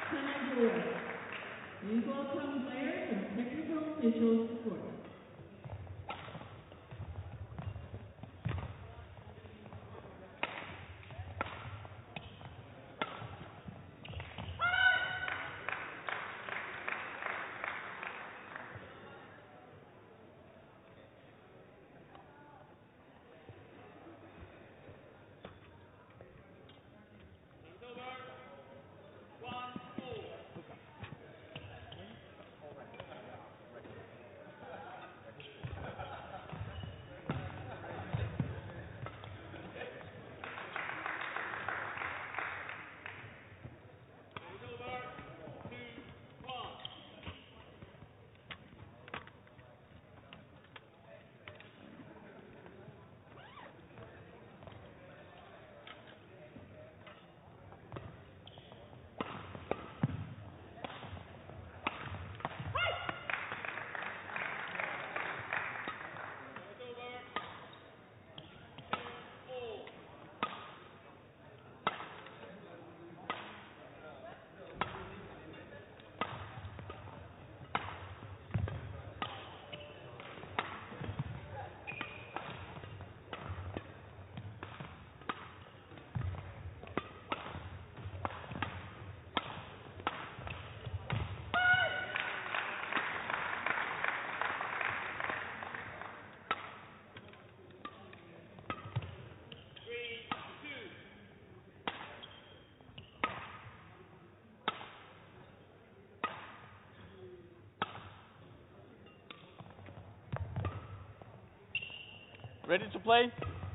Usual come players and technical official support. Ready to play?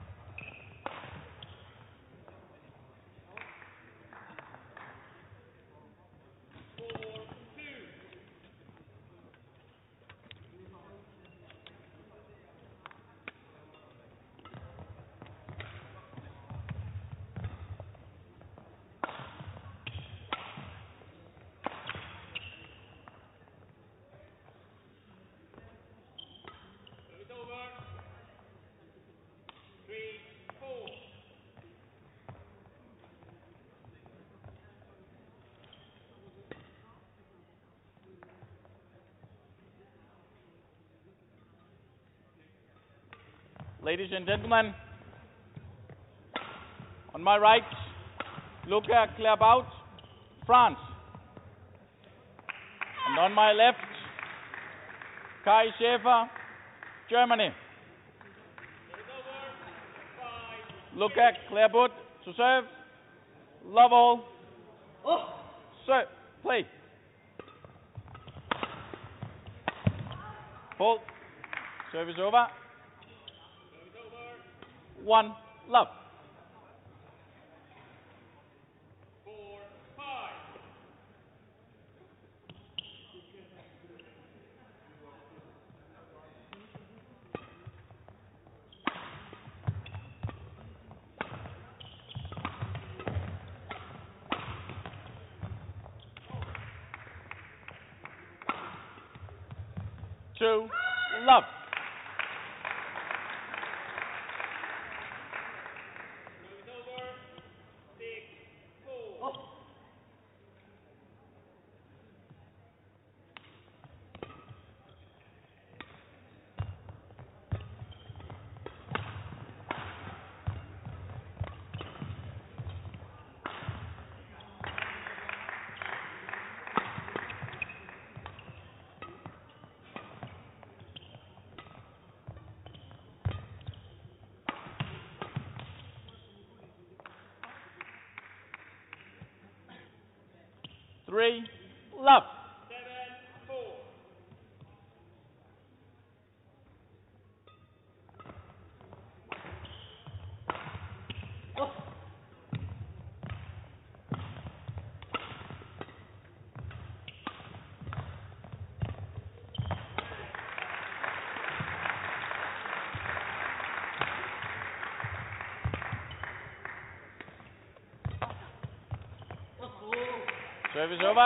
Ladies and gentlemen, on my right, Luca Claerbout, France. And on my left, Kai Schäfer, Germany. Luca Claerbout to serve. Love all. Serve. Play. Hold. Service over. 1, love. 2, love. Three, love. 7-4. Service over.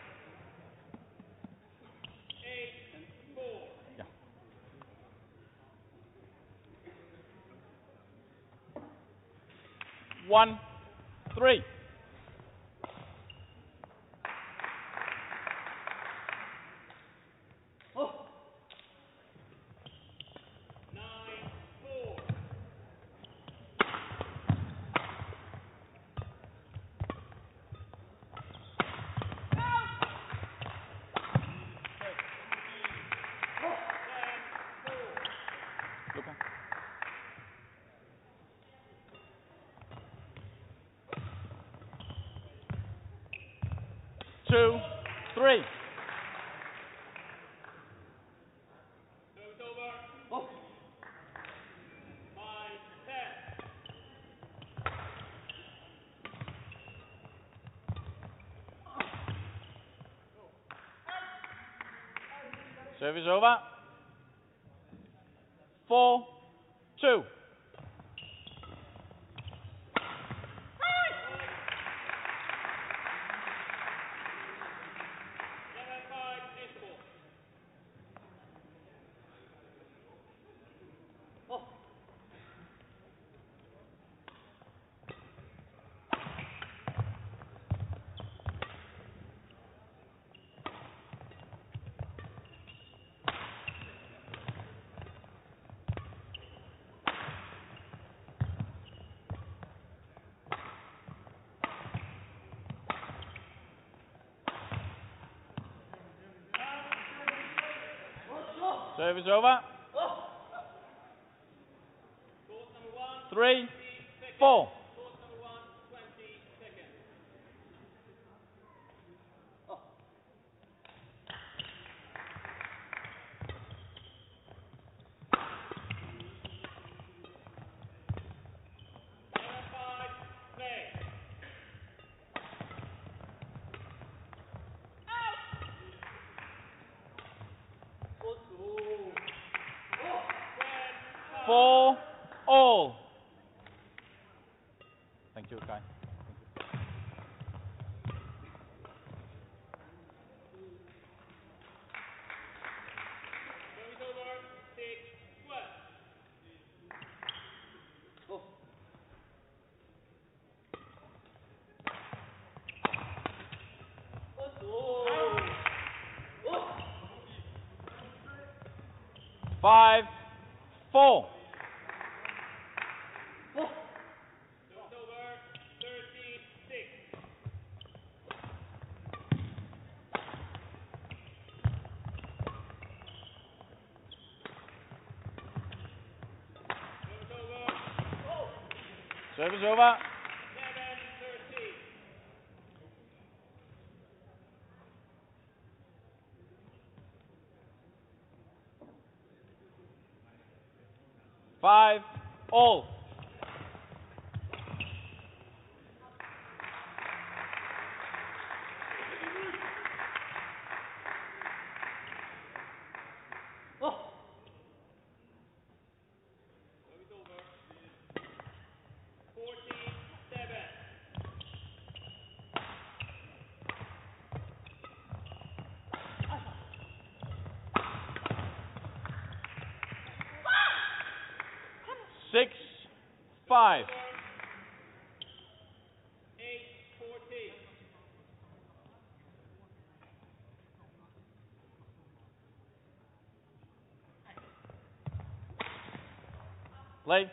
8-4. Yeah. 1, 3. 2, 3. Service over. 5-10. Service over. 4, 2. 11-5, interval. Service over. Course number 1. 3, 20 4. seconds. Course number 1, 20 seconds. Five, play. Out. 4, all. Thank you, Kai. Service over. 6, 12. Five, 4. Service over. 36. Service over. Service over. 7-13. 5, all. Service over. 47. 6, 5. 8-14. Play.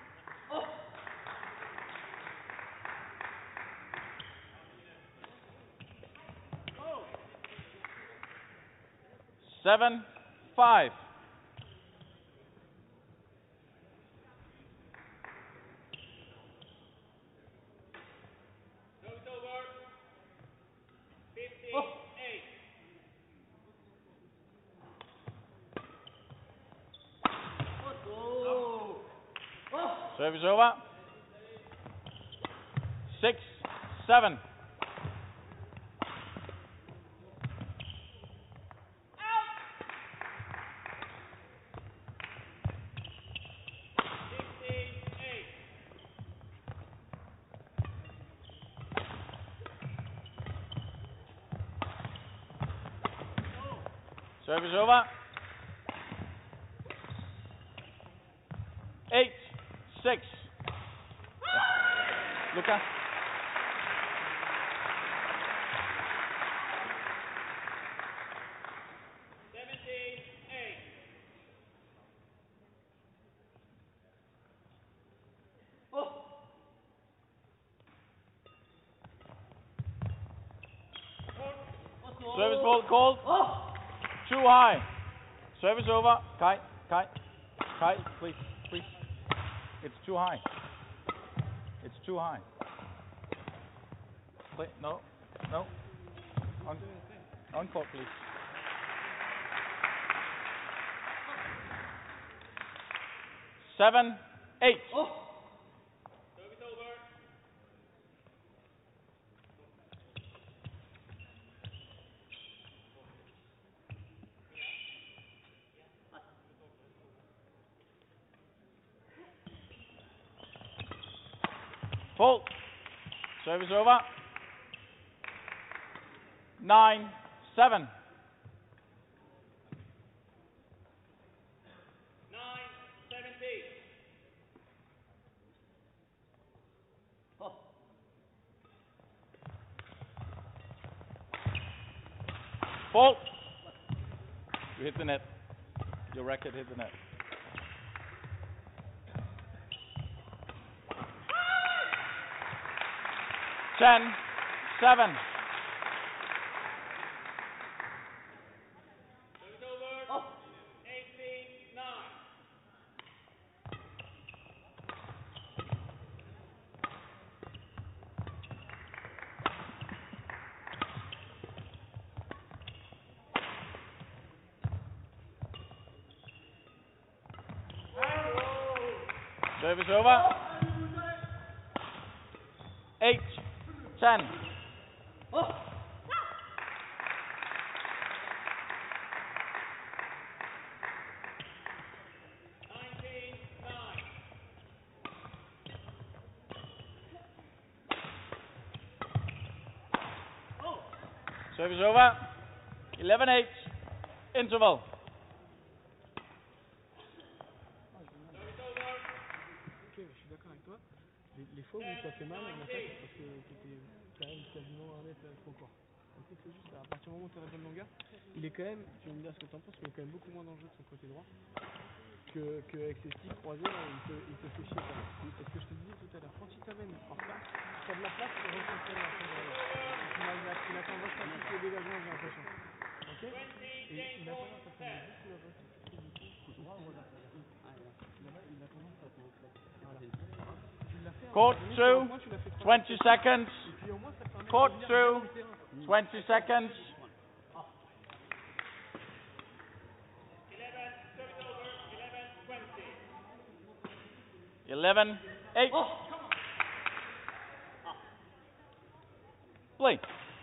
Seven, 5. Service over. 58. Service over. 6, 7. Service over. 8, 6. Luca. Service ball called. Too high. Service over. Kai, please. It's too high. It's too high. Play. No. On court, please. Seven, 8. Service over. Full. Service over. 9, 7. 9, 17. Full. You hit the net. Your racket hit the net. Ten, 7. Service over. 18, 9. Service over. 8, 10. 19, 9. Service over. 11, 8. Interval. Service over. Ok, je suis d'accord avec toi. Les fois où ça fait mal en attaque, c'est parce que tu arrives quasiment à 1 mètre trop court. Donc c'est juste à partir du moment où tu as la bonne longueur, il est quand même, tu vas me dire ce que tu en penses, mais il est quand même beaucoup moins dangereux de son côté droit qu'avec ses sticks croisés, là, il te fait chier quand même. Parce que je te disais tout à l'heure, quand il t'amène en retard, tu as de la place pour reconstruire la fin derrière. Il attend vachement plus le dégagement, j'ai l'impression. Ok. 20, Et game il a ball tendance à set. tomber beaucoup là-bas, c'est plutôt du coup. Là-bas, il a tendance à tomber. Voilà. Tu l'as fait à un Court moment donné, through. au moins, tu l'as fait 3 20 seconds. et puis au moins ça te permet Court de revenir through. dans le terrain. 20 seconds. 11, service over. 11, 20. 11, 8. Play.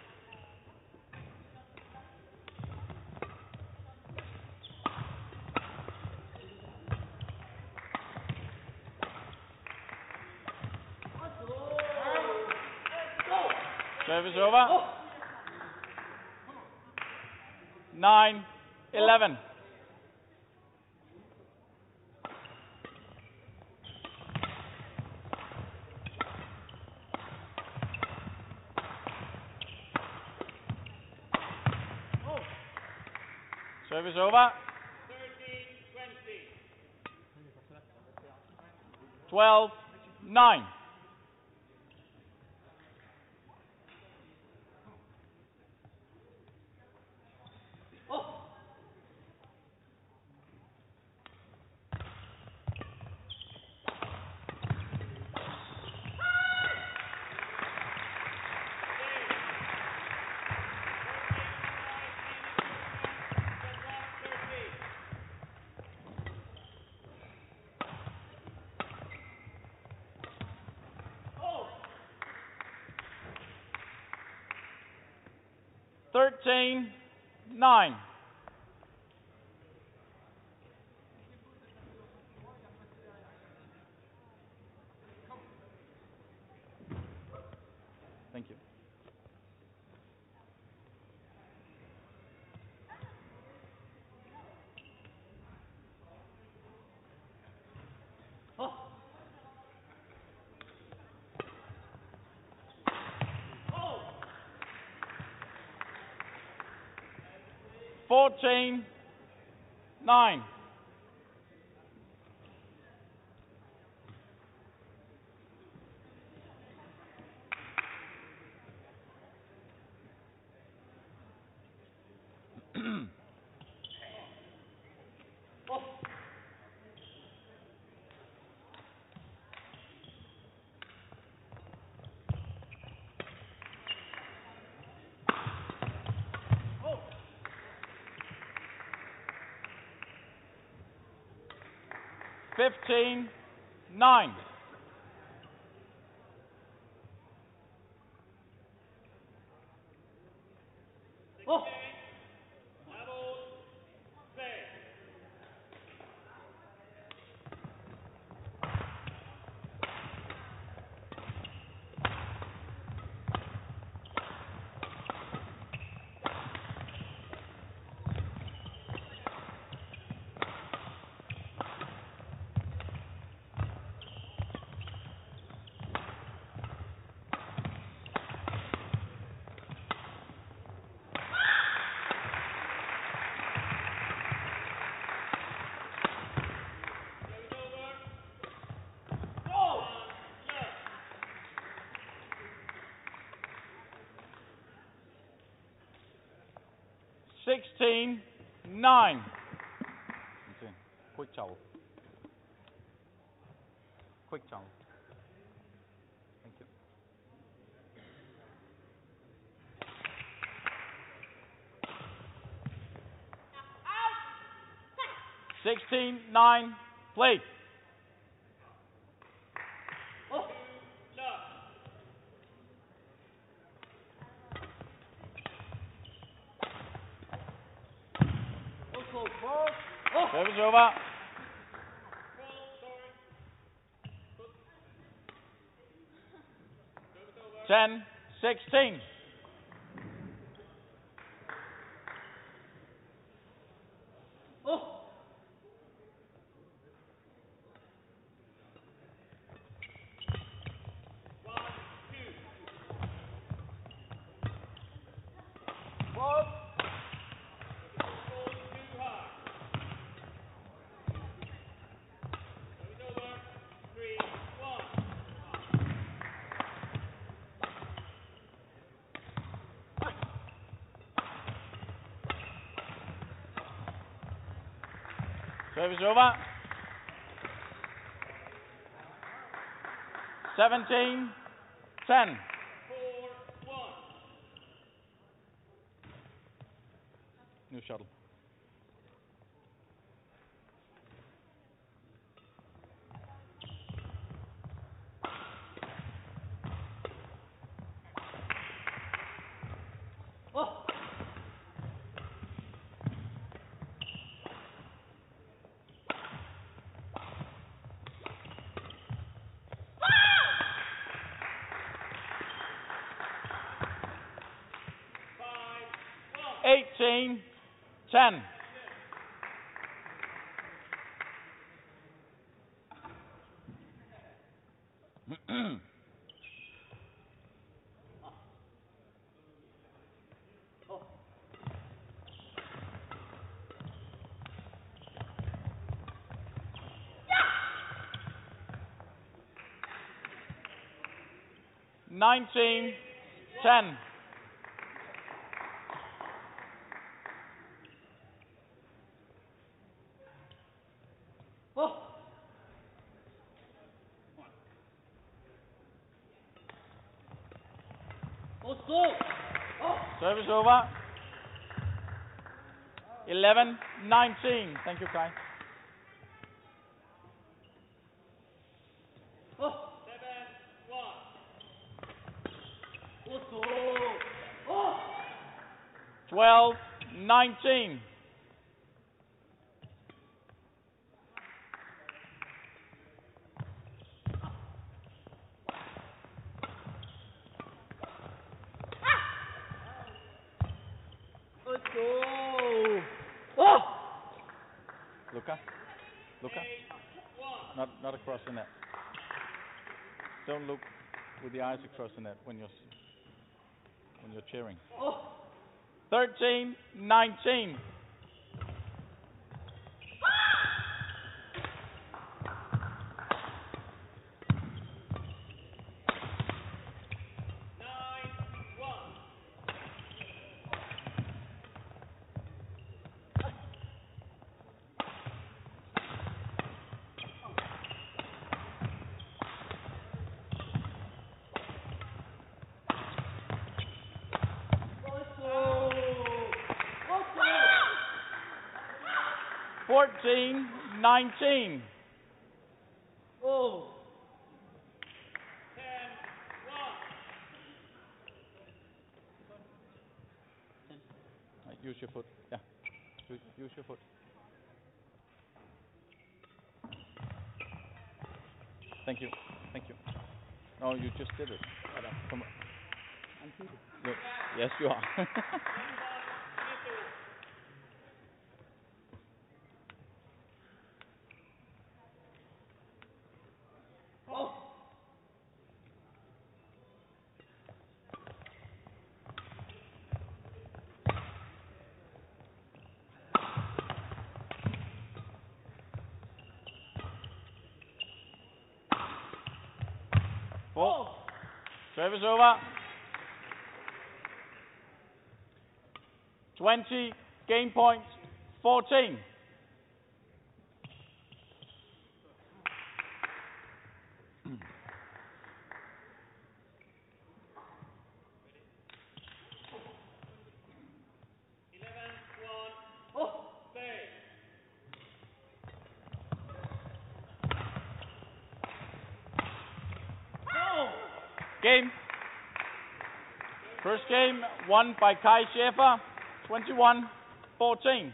Service over. 9, 11. Service over. 13, 20. 12, 9. Thirteen, 9. Thank you. Fourteen, 9. 15-9. Level, play. Sixteen, 9. Quick towel. Quick towel. Thank you. 16-9. Play. Service over. 10-16. Service over. 17-10. New shuttle. Eighteen, 10. Nineteen, 10. Service over. 11-19. Thank you, Kai. 12-19. Luca. Not across the net. Don't look with the eyes across the net when you're cheering. 13-19. Fourteen, 19. Use your foot. Yeah. Use your foot. Thank you. Thank you. No, you just did it. Come on. Look. Yes, you are. Ball. Service over. 20, game point, 14. Game. First game won by Kai Schäfer, 21-14.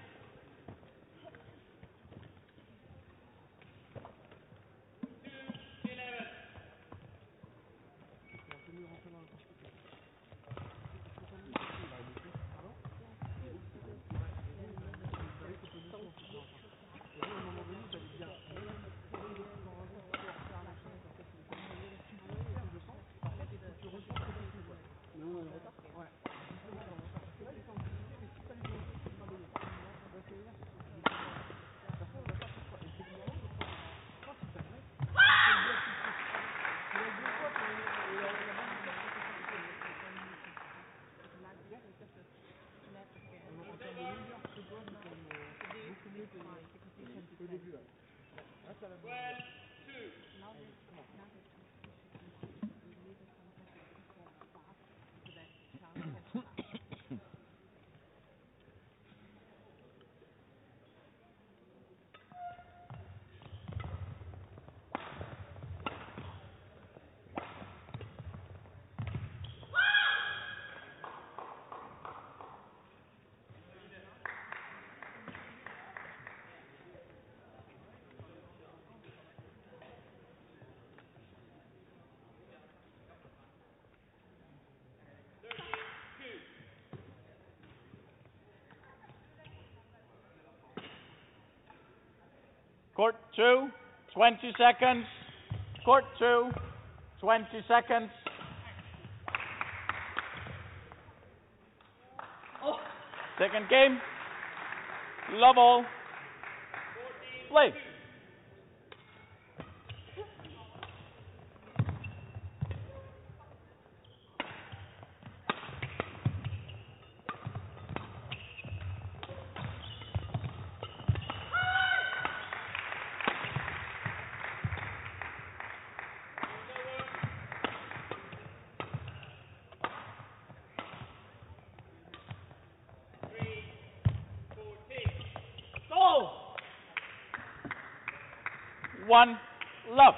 Court 2, 20 seconds. Court 2, 20 seconds. Second game. Love all. Play. One, love.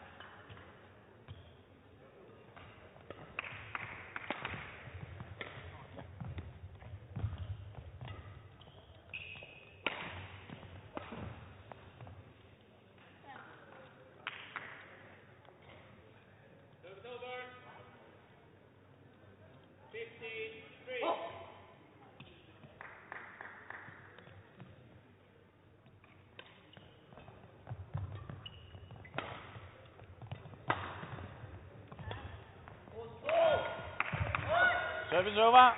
Service over.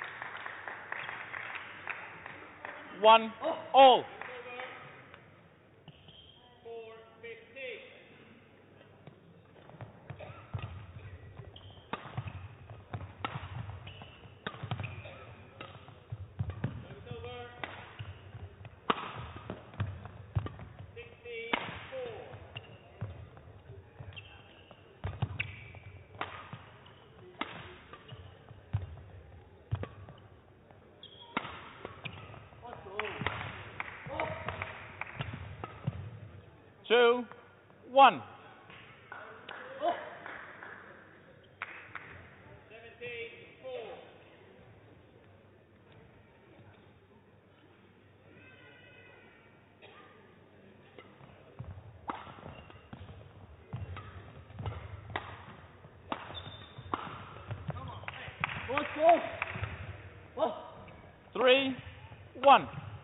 1 all. Two, 1. 3, 1.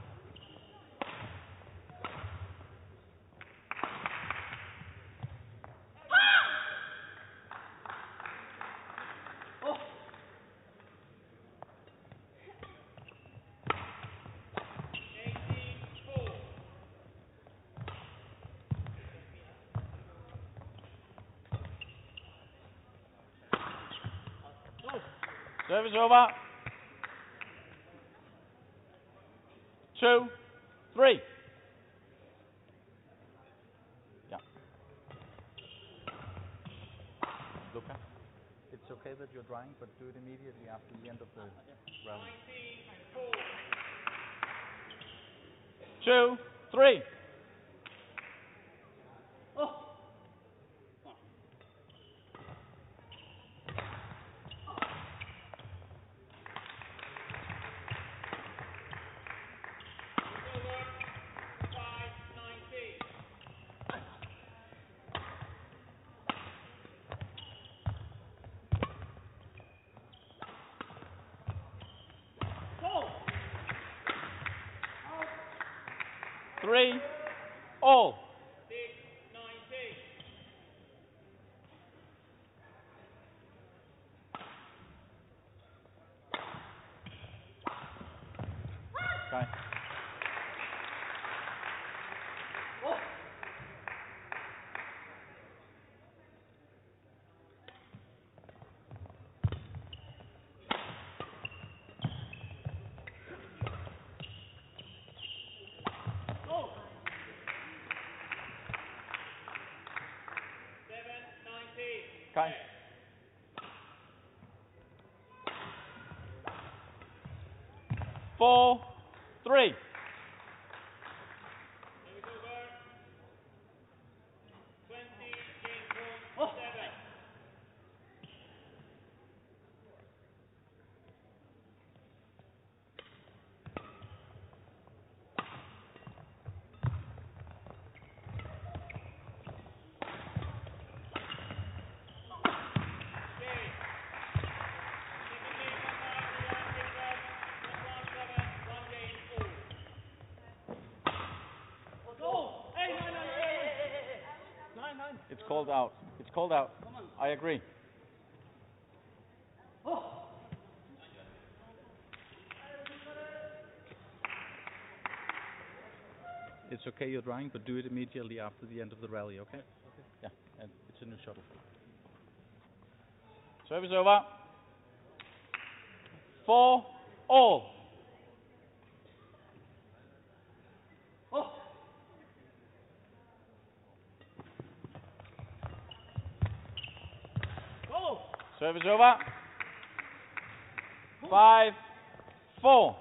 Service over. 2, 3. Yeah. Luca, it's okay that you're drying, but do it immediately after the end of the round. 2, 3. Three, all. 6-19. Okay. Okay. 4, 3. Service over. 20, game point, 7. It's called out. It's called out. I agree. It's okay you're drying, but do it immediately after the end of the rally, okay? Yeah, and it's a new shuttle. Service over. 4, all. Service over. 5, 4.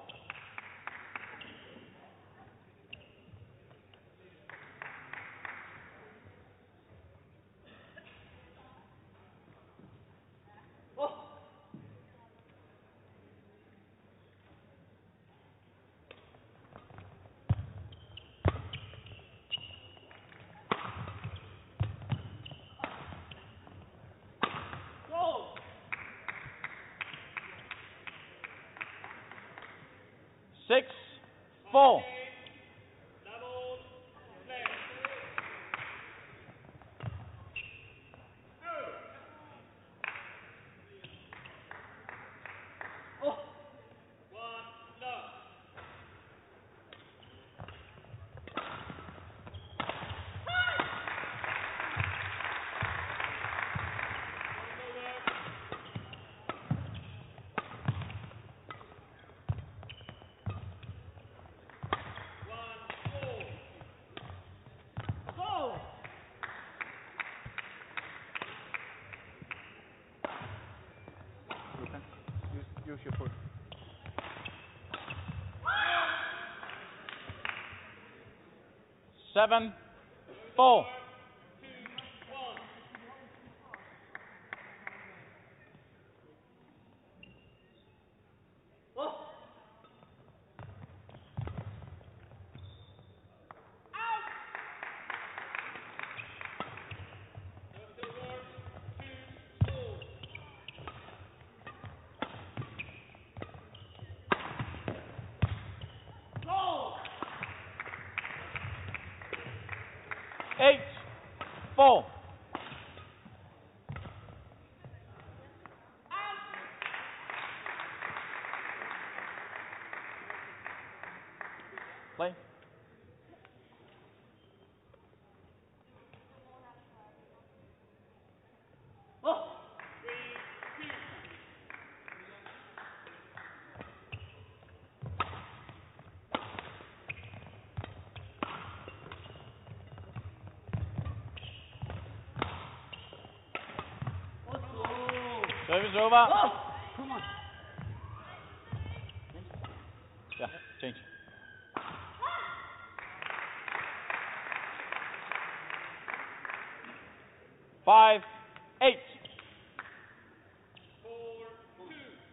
Six, 4. Double play. One, love. Okay. Use your foot. 7, 4. 8-4. Play. Service over. Come on. Yeah, change. Five, 8. 4-2.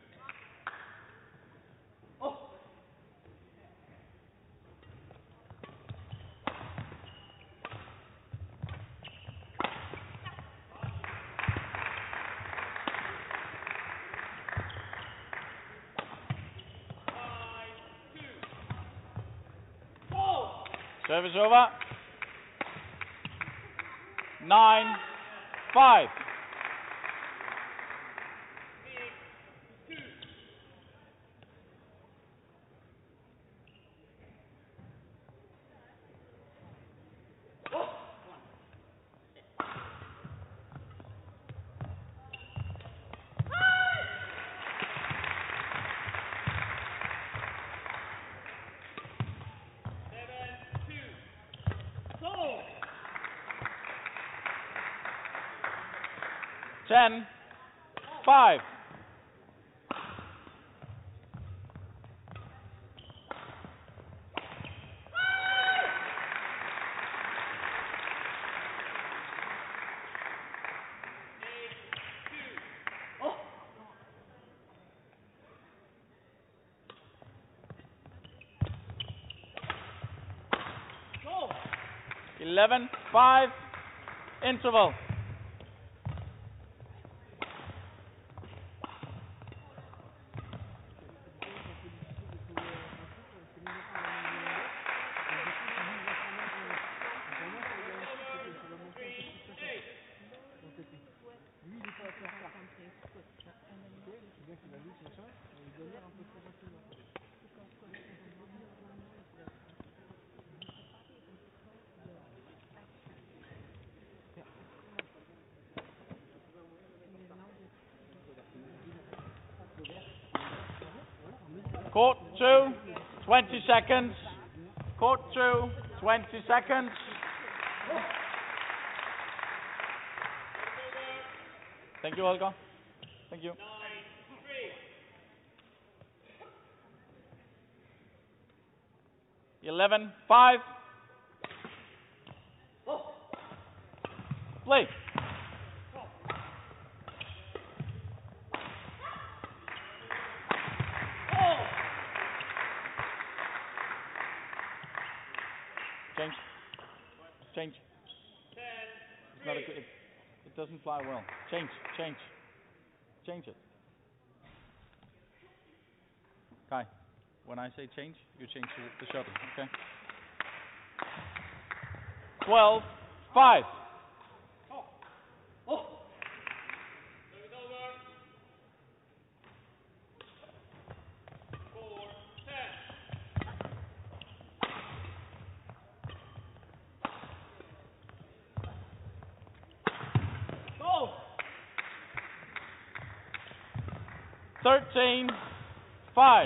Service over. 9-5. 6-2. Ten, 5. Go. 11-5. Interval. Lui, il est pas à faire ça. C'est bien qu'il a vu ce machin, il galère un peu trop facilement. Court 2, 20 seconds. Court 2, 20 seconds. Thank you, Olga. Thank you. 9-3. 11-5. Play. Change. Change. 10. It's not a good, it doesn't fly well. Change. Change. Change it. Kai, when I say change, you change the shuttle, okay? 12-5. Service over. 4-10. Go. 13-5.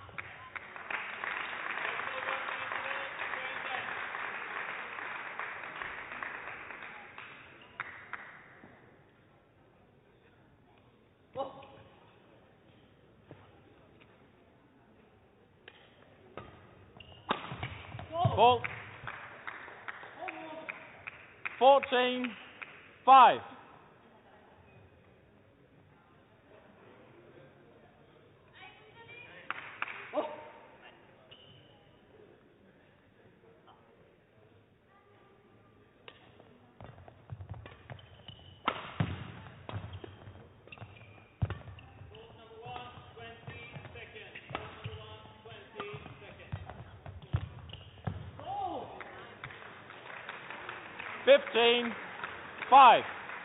Ball. 14-5. Number 1, 20 seconds. Number 1, 20 seconds. 15-5.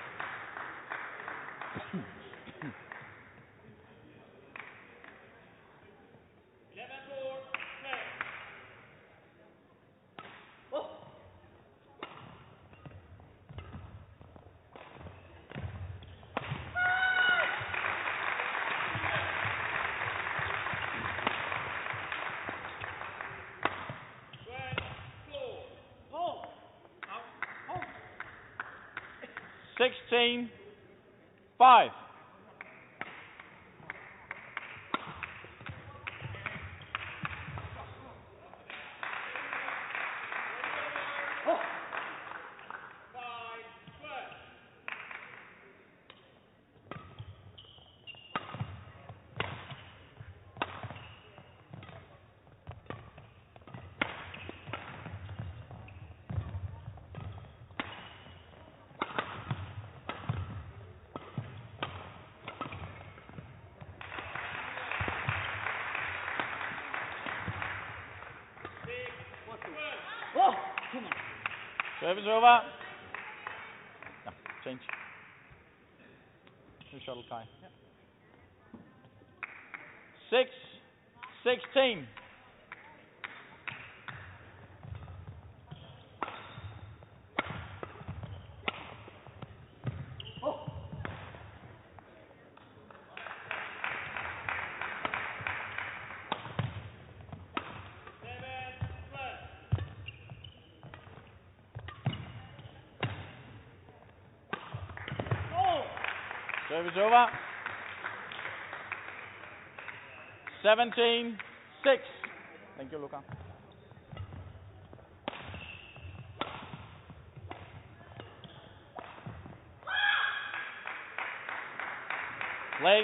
Hold. 16-5. Service over. No, change. New shuttle time. 6-16. Service over. 17-6. Thank you, Luca. Play.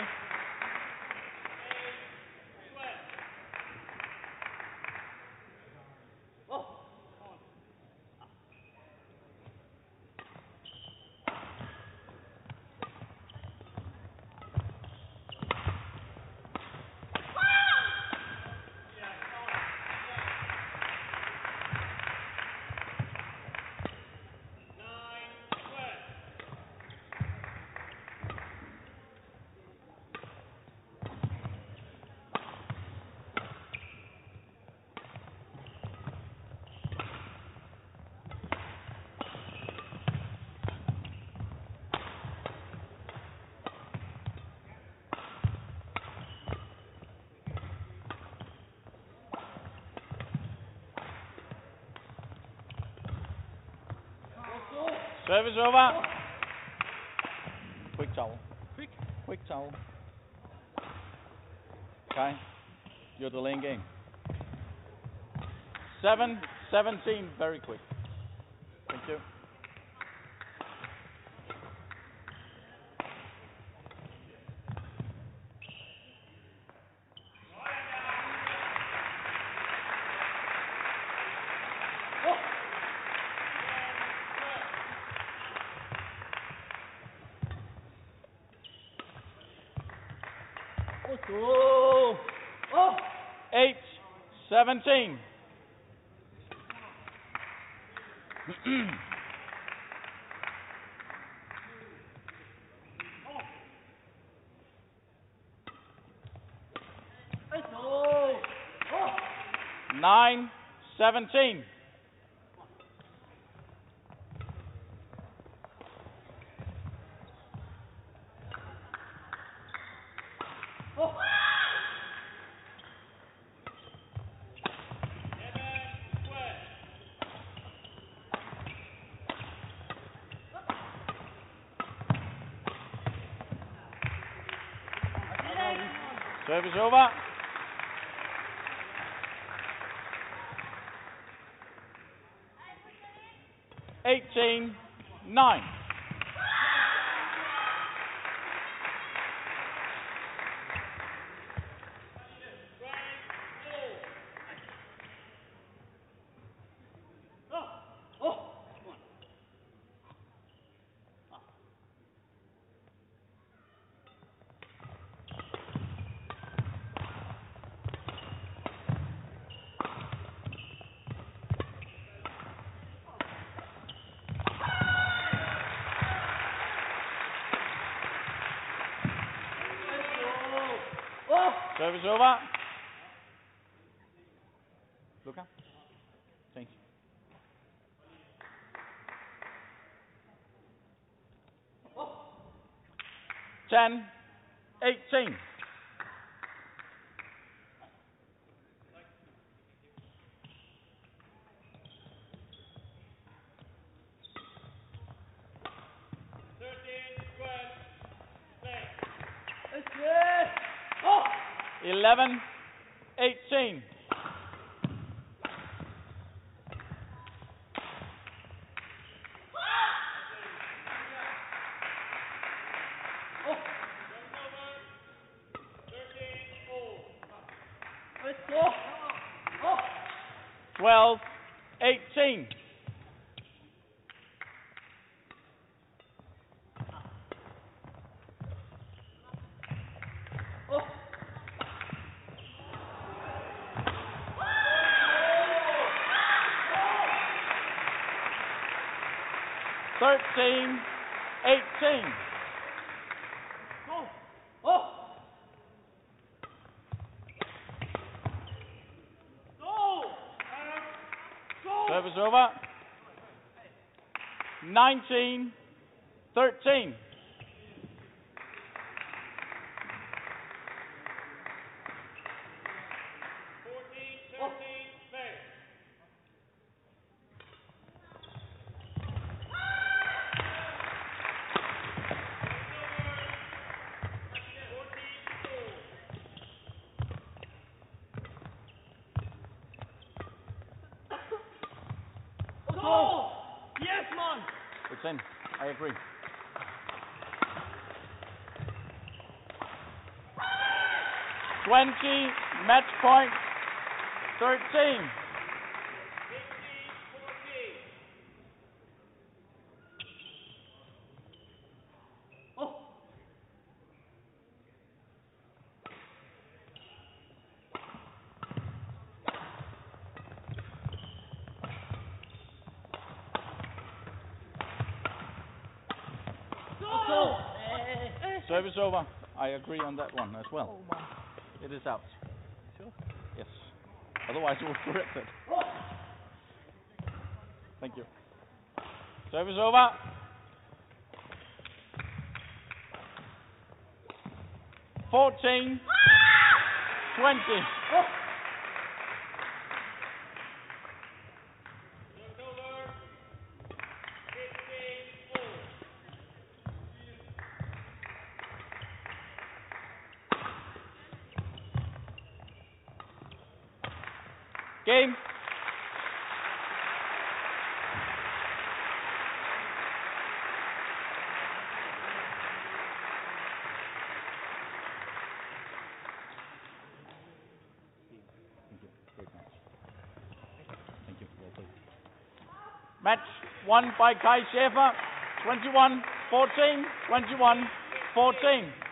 Service over. Quick towel. Quick towel. Okay. You're delaying game. 7-17. Very quick. Thank you. Oh! 8-17. Nine, 17. Service over. 18-9. Service over. Luca. Change. Ten. 18. Oh! 11. 18. Let's go! Oh! 12. 18. Oh! 13. 18. Oh! Oh! Service over. 19. 13. Oh! Yes, man! It's in. I agree. Match point. 13. Oh! Oh! Service over. I agree on that one as well. Oh man. It is out. Sure? Yes. Otherwise it was corrected. Thank you. Service over. 14. 20. Game. Thank you. Well played. Match won by Kai Schäfer. 21-14. 21-14.